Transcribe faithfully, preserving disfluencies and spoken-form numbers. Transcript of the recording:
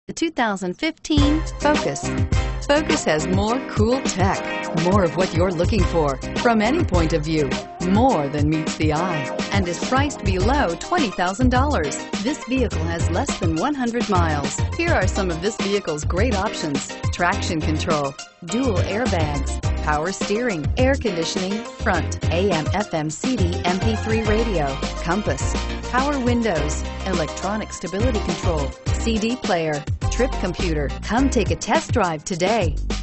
The two thousand fifteen Focus. Focus has more cool tech, more of what you're looking for from any point of view, more than meets the eye, and is priced below twenty thousand dollars. This vehicle has less than one hundred miles. Here are some of this vehicle's great options: traction control, dual airbags, power steering, air conditioning, front, A M F M C D M P three radio, compass, power windows, electronic stability control, C D player, trip computer. Come take a test drive today.